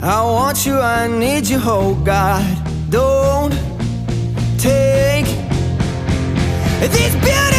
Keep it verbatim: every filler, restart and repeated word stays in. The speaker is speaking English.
I want you, I need you, oh God. Don't take these beautiful